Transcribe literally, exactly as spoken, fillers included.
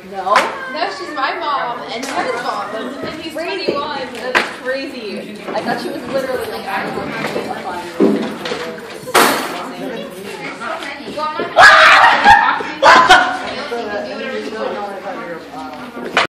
No. No, she's my mom and Kevin's mom. And he's twenty-one. That's crazy. I thought she was literally like, I don't know.